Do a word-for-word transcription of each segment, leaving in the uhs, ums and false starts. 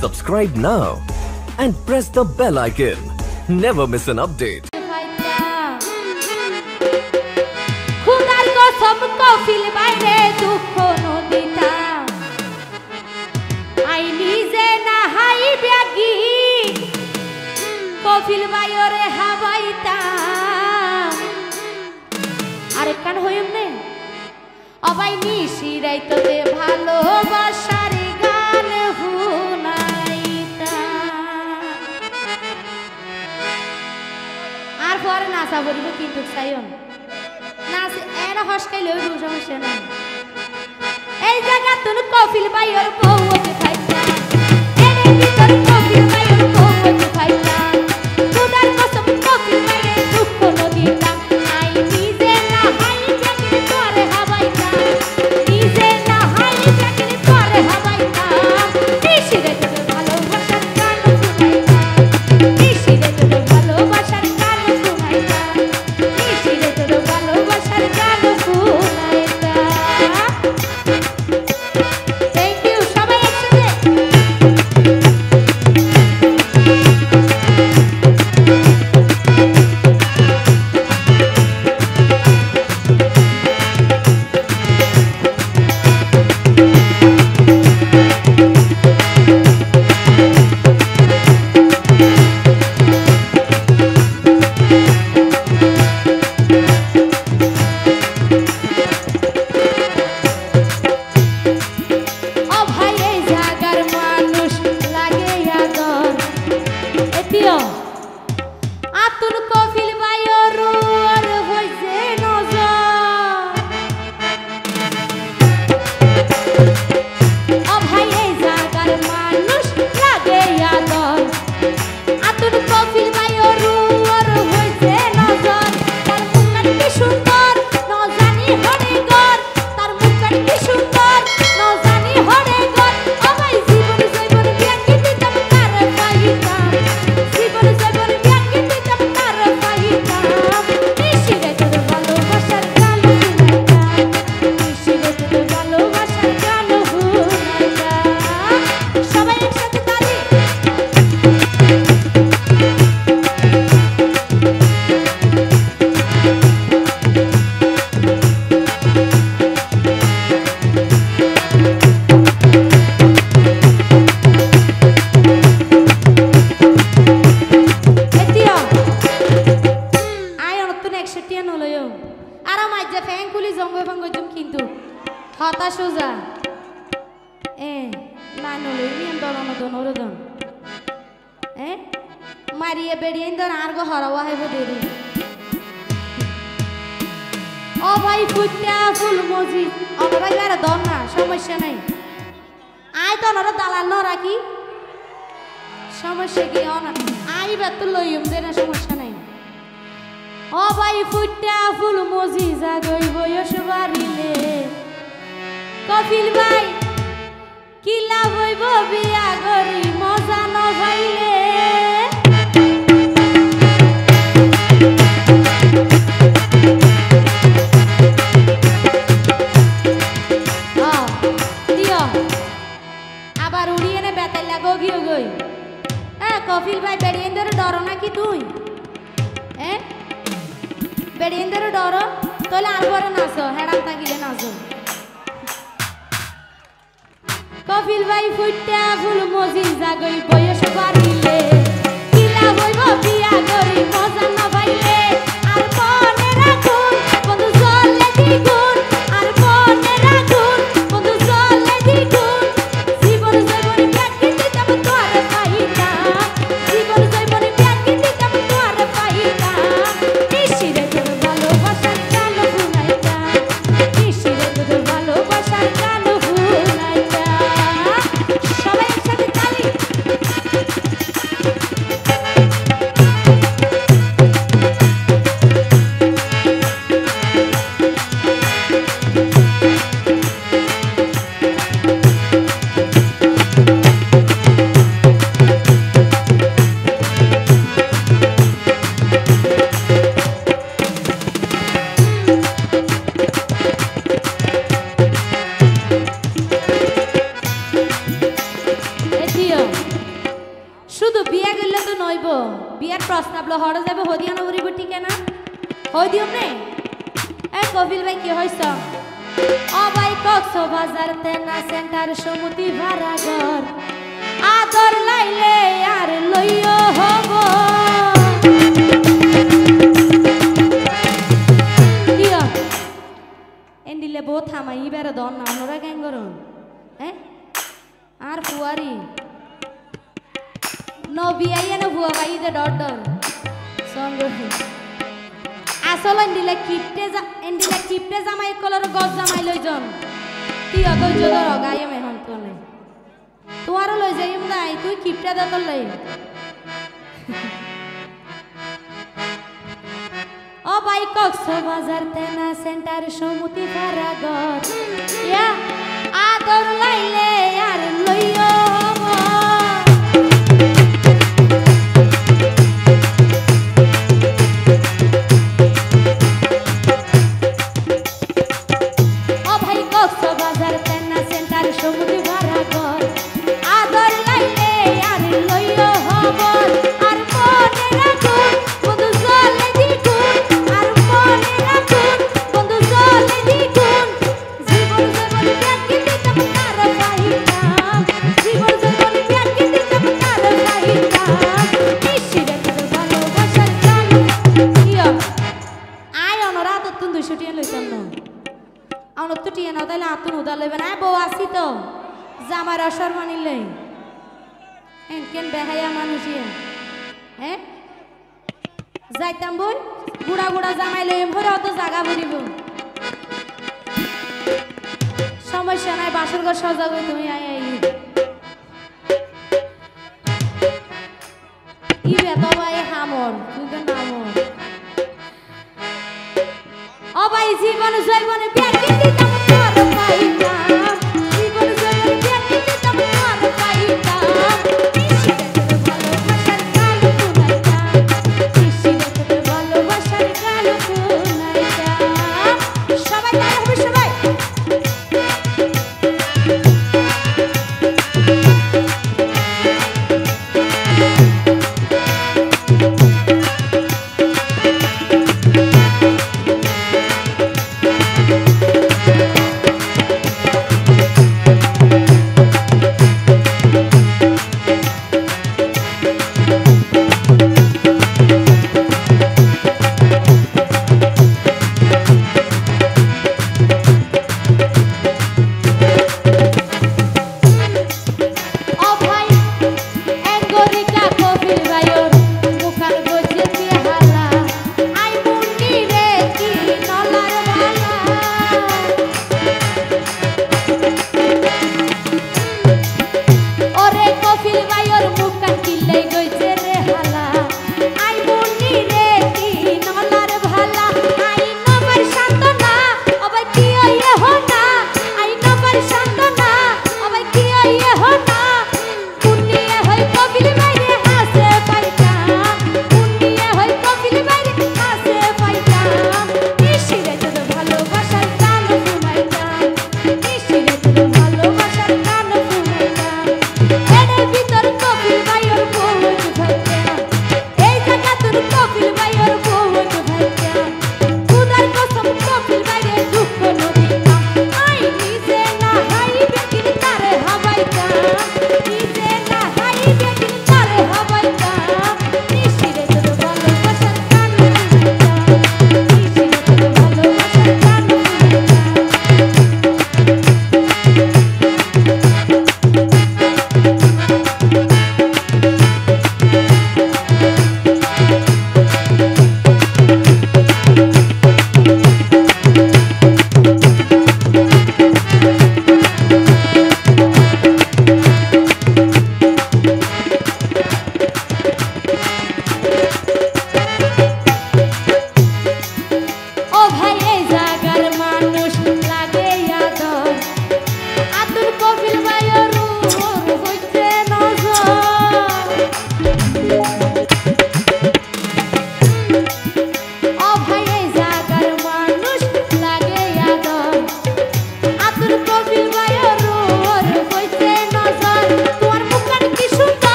Subscribe now and press the bell icon. Never miss an update. খুদার কসম কফিল বাইরে দুঃখ নদীটা আই নিজে না হাই ব্যাগি কফিল বাইরে হাবাইতা আরে কান হইম নে অবাই নিশি রাইততে ভালোবাসার গান হুনাইতা আর পরে নাচা বলিব কিন্তু চাইন নাচ এরা হসকাইলেও সমস্যা নাই এই জায়গা তুন কফিল বাইর বউতে খাইতা এর ভিতর কফিল বাইর বউতে খাইতা খুদার কসম কফিল বাইরে দুঃখ নদীটা আই নিজে না হাই চাকরি করে হাবাইতা নিজে না হাই চাকরি করে হাবাইতা নিশিরে তোর ভালোবাসার গান শুনাইতা নিশিরে তোর ভালোবাসার গান শুনাইতা নিশিরে তোর ভালোবাসার গান শুনাইতা থ্যাংক ইউ সবাই একসাথে ও ভাই এই জাগার মানুষ লাগে আদর এতিও আতুন কফিল বাইর আর হইছে নজর ও ভাই এই জাগার মানুষ লাগে আদর আতুন কফিল বাইর আর হইছে নজর তার মুখখান কি সুন্দর ন জানি হরে গর তার মুখখান কি সুন্দর ন জানি হরে গর ও ভাই জীবন জীবন ব্যাংকে দিতাম তার পাইতাম জীবন জীবন ব্যাংকে দিতাম তার পাইতাম নিশিরে তোর ভালোবাসার গান শুনাইতাম নিশিরে তোর ভালোবাসার গান শুনাইতাম সবাই একসাথে তালি এতিও আই অনতুন একষট্টি নলয়ও আর মাইজা ফ্যাং কুলি জঙ্গ ফাঙ্গ জুম কিন্তু হতাশ যা এ না নলই নিয়ম দন দন ওরে দন এ মারিয়ে বেড়িয়ে দন আর গো হরাওয়া হইব দেরি ও ভাই ফুটটা ফুল মজি অনরা গারে দন না সমস্যা নাই আই তো অনরা দালাল ন রাখি সমস্যা কি অন আইবা তো লইম দে না সমস্যা নাই ও ভাই ফুটটা ফুল মজি জাগই বয়স বাড়িলে কপিল ভাই কি লাভ হইব বিয়া করি মজা ন ভাইলে আ, দিও আবার উড়িয়ে নে বেতাই লাগো গিয়ে গই হ্যাঁ কপিল ভাই বেড়িয়েন্দের ডর নাকি তুই হ্যাঁ বেড়িয়েন্দের ডর তাহলে আর বড় নাচো হেড়াম তাকিলে নাচো কপিল ভাই ফুটটা ফুল মজি জাগই বয়স বাড়িলে কিলা হইব বিয়া করি মজা না পাইলে আর মনে রাখুন বন্ধু চলে দ্বিগুণ আর মনে রাখুন বন্ধু চলে দ্বিগুণ জীবন জীবন ব্যাংকে দিতাম তোর পাইতাম জীবন জীবন ব্যাংকে দিতাম তোর পাইতাম নিশিরে তোর ভালোবাসার গান শুনাইতাম নিশিরে তোর ভালোবাসার গান শুনাইতাম সবাই একসাথে তালি হইব বিয়ার প্রস্তাব লো হড় যাবে হদিও না উড়িব ঠিক না হদিও নে এই কপিল ভাই কি হইছ ও ভাই কক্সবাজার তেনা সেন্টার সমুতি ভাড়া ঘর আদর লাইলে আর লইও হব কিয়া এন্ডিলে বো থামাই বেরে দন না ওরা গান করুন হ্যাঁ আর ফুয়ারি নবী আইয়া না ভুয়া ভাই দে ডট ডর সঙ্গে আসল এন্ডিলে কিপটে যা এন্ডিলে কিপটে জামাই কলর গজ জামাই লইজন তুই অত জোর গায়ে মেহন তোলে তোয়ারও লই যাইম নাই তুই কিপটে দে তোর লই ও ভাই কক্সবাজার তেনা সেন্টার সমুতি ভাড়া ঘর ইয়া আদর লাইলে আর লইও জামার অসর মানিলে কেন বেহাইয়া মানুষ হ্যাঁ যাইতাম বই গুড়া গুড়া জামাই লই ভরে অত জায়গা ভরিব সমস্যা নাই বাসর ঘর সজাগ তুমি আই আই ইবে তো ভাই হামর তুই তো নামর ও ভাই জীবন জৈবনে ব্যাগ দিতাম তোর পাইতা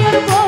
বাইয়ের বউ